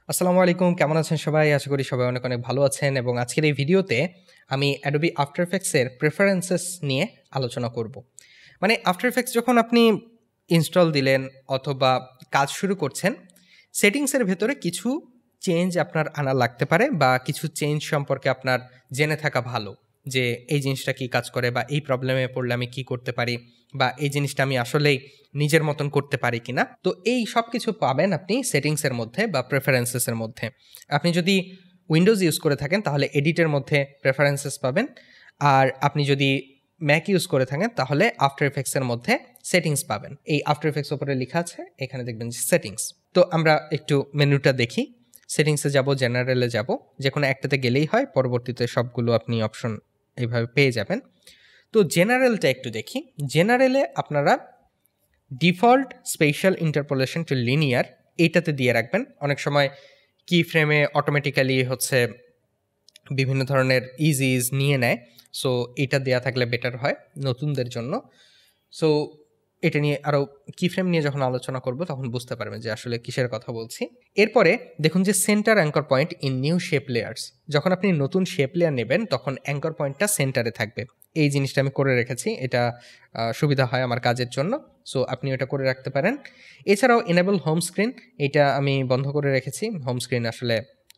আসসালামু আলাইকুম, কেমন আছেন সবাই? আশা করি সবাই অনেক অনেক ভালো আছেন এবং আজকের এই ভিডিওতে আমি অ্যাডোবি আফটার ইফেক্টসের প্রেফারেন্সেস নিয়ে আলোচনা করব। মানে আফটার ইফেক্টস যখন আপনি ইনস্টল দিলেন অথবা কাজ শুরু করছেন, সেটিংসের ভেতরে কিছু চেঞ্জ আপনার আনা লাগতে পারে বা কিছু চেঞ্জ সম্পর্কে আপনার জেনে থাকা ভালো, যে এই জিনিসটা কি কাজ করে বা এই প্রবলেমে পড়লে আমি কি করতে পারি বা এই জিনিসটা আমি আসলেই নিজের মতন করতে পারি কিনা। তো এই সব কিছু পাবেন আপনি সেটিংসের মধ্যে বা প্রেফারেন্সেসের মধ্যে। আপনি যদি উইন্ডোজ ইউজ করে থাকেন তাহলে এডিটের মধ্যে প্রেফারেন্সেস পাবেন, আর আপনি যদি ম্যাক ইউজ করে থাকেন তাহলে আফটার ইফেক্টসের মধ্যে সেটিংস পাবেন। এই আফটার ইফেক্টস উপরে লেখা আছে, এখানে দেখবেন যে সেটিংস। তো আমরা একটু মেনুটা দেখি। সেটিংসে যাব, জেনারেলে যাব, যে কোনো একটাতে গেলেই হয়, পরবর্তীতে সবগুলো আপনি অপশন এইভাবে পেয়ে যাবেন। তো জেনারেলটা একটু দেখি। জেনারেলে আপনারা default spatial interpolation to linear এইটাতে দিয়ে রাখবেন। অনেক সময় কি ফ্রেমে অটোমেটিক্যালি হচ্ছে বিভিন্ন ধরনের ইজ নিয়ে নেয়, সো এটা দেয়া থাকলে বেটার হয় নতুনদের জন্য। সো এটা নিয়ে আরও কি ফ্রেম নিয়ে যখন আলোচনা করব তখন বুঝতে পারবেন যে আসলে কিসের কথা বলছি। এরপরে দেখুন যে center anchor point in new shape layers. যখন আপনি নতুন শেপ লেয়ার নেবেন তখন অ্যাঙ্কর পয়েন্টটা সেন্টারে থাকবে। এই জিনিসটা আমি করে রেখেছি, এটা সুবিধা হয় আমার কাজের জন্য, সো আপনি এটা করে রাখতে পারেন। এছাড়াও এনেবল হোম স্ক্রিন, এটা আমি বন্ধ করে রেখেছি। হোম স্ক্রিন আসলে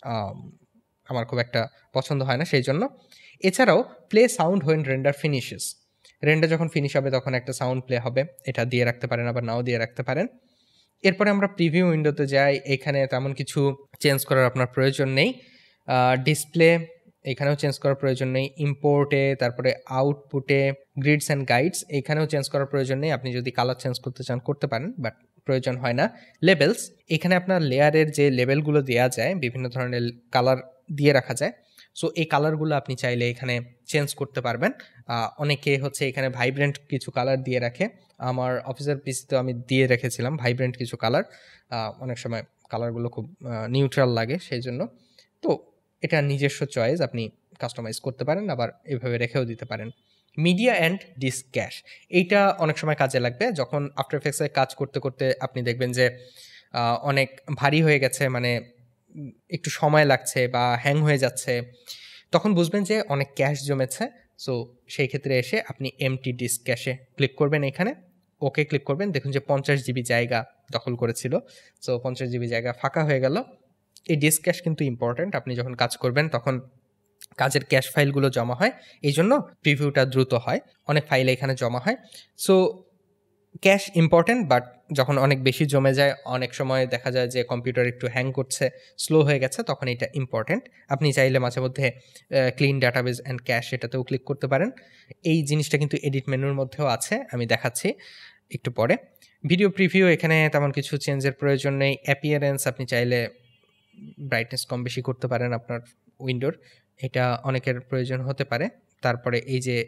আমার খুব একটা পছন্দ হয় না, সেই জন্য। এছাড়াও play sound when render finishes, render যখন ফিনিশ হবে তখন একটা সাউন্ড প্লে হবে, এটা দিয়ে রাখতে পারেন, আবার নাও দিয়ে রাখতে পারেন। এরপরে আমরা প্রিভিউ উইন্ডোতে যাই। এখানে তেমন কিছু চেঞ্জ করার আপনার প্রয়োজন নেই। ডিসপ্লে এখানেও চেঞ্জ করার প্রয়োজন নেই। ইম্পোর্টে, তারপরে আউটপুটে, গ্রিডস অ্যান্ড গাইডস এখানেও চেঞ্জ করার প্রয়োজন নেই। আপনি যদি কালার চেঞ্জ করতে চান করতে পারেন, বাট প্রয়োজন হয় না। লেবেলস, এখানে আপনার লেয়ারের যে লেবেলগুলো দেওয়া যায়, বিভিন্ন ধরনের কালার দিয়ে রাখা যায়, সো এই কালারগুলো আপনি চাইলে এখানে চেঞ্জ করতে পারবেন। অনেকে হচ্ছে এখানে ভাইব্রেন্ট কিছু কালার দিয়ে রাখে। আমার অফিসের পিসিতে আমি দিয়ে রেখেছিলাম ভাইব্রেন্ট কিছু কালার। অনেক সময় কালারগুলো খুব নিউট্রাল লাগে, সেই জন্য। তো এটা নিজস্ব চয়েস, আপনি কাস্টমাইজ করতে পারেন, আবার এভাবে রেখেও দিতে পারেন। মিডিয়া অ্যান্ড ডিস্ক ক্যাশ, এইটা অনেক সময় কাজে লাগবে যখন আফটার এফেক্টসে কাজ করতে করতে আপনি দেখবেন যে অনেক ভারী হয়ে গেছে, মানে একটু সময় লাগছে বা হ্যাং হয়ে যাচ্ছে, তখন বুঝবেন যে অনেক ক্যাশ জমেছে। সো সেই ক্ষেত্রে এসে আপনি এমটি ডিস্ক ক্যাশে ক্লিক করবেন, এখানে ওকে ক্লিক করবেন। দেখুন যে 50 জিবি জায়গা দখল করেছিল, সো 50 জিবি জায়গা ফাঁকা হয়ে গেল। এই ডিস্ক ক্যাশ কিন্তু ইম্পর্ট্যান্ট, আপনি যখন কাজ করবেন তখন কাজের ক্যাশ ফাইলগুলো জমা হয়, এই জন্য প্রিভিউটা দ্রুত হয়, অনেক ফাইল এখানে জমা হয়। সো ক্যাশ ইম্পর্ট্যান্ট, বাট যখন অনেক বেশি জমে যায়, অনেক সময় দেখা যায় যে কম্পিউটার একটু হ্যাং করছে, স্লো হয়ে গেছে, তখন এটা ইম্পর্ট্যান্ট। আপনি চাইলে মাঝে মধ্যে ক্লিন ডাটাবেস অ্যান্ড ক্যাশ এটাতেও ক্লিক করতে পারেন। এই জিনিসটা কিন্তু এডিট মেনুর মধ্যেও আছে, আমি দেখাচ্ছি একটু পরে। ভিডিও প্রিভিউ, এখানে তেমন কিছু চেঞ্জের প্রয়োজন নেই। অ্যাপিয়ারেন্স, আপনি চাইলে ব্রাইটনেস কম বেশি করতে পারেন আপনার উইন্ডোর, এটা অনেকের প্রয়োজন হতে পারে। তারপরে এই যে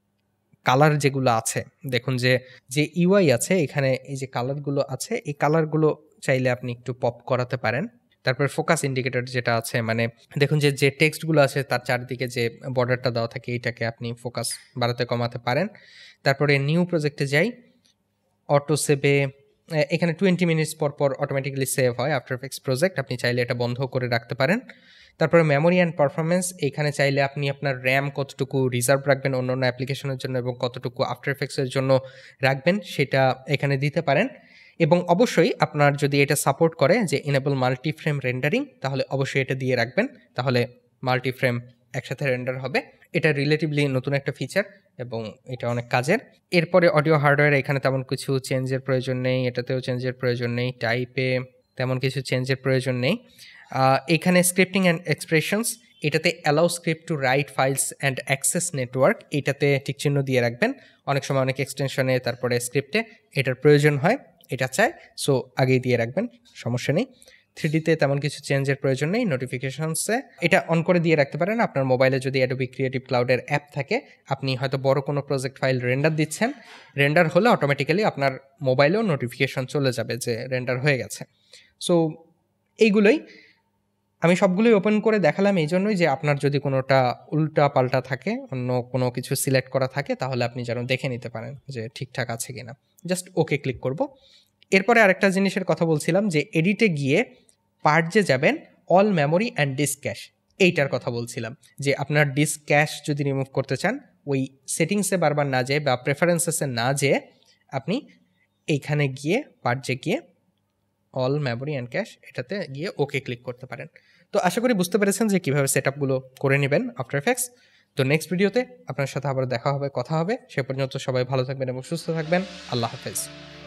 কালার যেগুলো আছে, দেখুন যে যে ইউআই আছে এখানে, এই যে কালারগুলো আছে, এই কালারগুলো চাইলে আপনি একটু পপ করাতে পারেন। তারপর ফোকাস ইন্ডিকেটর যেটা আছে, মানে দেখুন যে যে টেক্সটগুলো আছে তার চারদিকে যে বর্ডারটা দেওয়া থাকে, এইটাকে আপনি ফোকাস বাড়াতে কমাতে পারেন। তারপরে নিউ প্রজেক্টে যাই, অটো সেভে, এখানে 20 মিনিটস পর পর অটোমেটিক্যালি সেভ হয় আফটার এফেক্টস প্রজেক্ট, আপনি চাইলে এটা বন্ধ করে রাখতে পারেন। তারপরে মেমোরি অ্যান্ড পারফরমেন্স, এখানে চাইলে আপনি আপনার র্যাম কতটুকু রিজার্ভ রাখবেন অন্য অন্য অ্যাপ্লিকেশনের জন্য এবং কতটুকু আফটার এফেক্টসের জন্য রাখবেন সেটা এখানে দিতে পারেন। এবং অবশ্যই আপনার যদি এটা সাপোর্ট করে যে এনেবল মাল্টি ফ্রেম রেন্ডারিং, তাহলে অবশ্যই এটা দিয়ে রাখবেন, তাহলে মাল্টি ফ্রেম একসাথে রেন্ডার হবে। এটা রিলেটিভলি নতুন একটা ফিচার এবং এটা অনেক কাজের। এরপরে অডিও হার্ডওয়্যার, এখানে তেমন কিছু চেঞ্জের প্রয়োজন নেই, এটাতেও চেঞ্জের প্রয়োজন নেই। টাইপে তেমন কিছু চেঞ্জের প্রয়োজন নেই। এখানে স্ক্রিপ্টিং অ্যান্ড এক্সপ্রেশনস, এটাতে allow script to write files and access network, এটাতে টিকচিহ্ন দিয়ে রাখবেন। অনেক সময় অনেক এক্সটেনশনে তারপরে স্ক্রিপ্টে এটার প্রয়োজন হয়, এটা চায়, সো আগেই দিয়ে রাখবেন, সমস্যা নেই। 3Dতে তেমন কিছু চেঞ্জের প্রয়োজন নেই। নোটিফিকেশনসে এটা অন করে দিয়ে রাখতে পারেন। আপনার মোবাইলে যদি অ্যাডোবি ক্রিয়েটিভ ক্লাউডের অ্যাপ থাকে, আপনি হয়তো বড় কোনো প্রজেক্ট ফাইল রেন্ডার দিচ্ছেন, রেন্ডার হলে অটোমেটিক্যালি আপনার মোবাইলেও নোটিফিকেশন চলে যাবে যে রেন্ডার হয়ে গেছে। সো এইগুলোই আমি সবগুলোই ওপেন করে দেখালাম এই জন্যই যে আপনার যদি কোনোটা উল্টা পাল্টা থাকে, অন্য কোনো কিছু সিলেক্ট করা থাকে, তাহলে আপনি যেন দেখে নিতে পারেন যে ঠিকঠাক আছে কিনা। জাস্ট ওকে ক্লিক করব। এরপরে আরেকটা জিনিসের কথা বলছিলাম যে এডিটে গিয়ে পার্জে যাবেন all memory and disk cache, এইটার কথা বলছিলাম যে আপনার ডিস্ক ক্যাশ যদি রিমুভ করতে চান ওই সেটিংসে বারবার না যেয়ে বা প্রেফারেন্সেসে না যেয়ে আপনি এইখানে গিয়ে পার্জে গিয়ে অল মেমোরি অ্যান্ড ক্যাশ এটাতে গিয়ে ওকে ক্লিক করতে পারেন। তো আশা করি বুঝতে পেরেছেন যে কীভাবে সেট আপগুলো করে নেবেন আফটার এফেক্টস। তো নেক্সট ভিডিওতে আপনার সাথে আবার দেখা হবে, কথা হবে। সে পর্যন্ত সবাই ভালো থাকবেন এবং সুস্থ থাকবেন। আল্লাহ হাফেজ।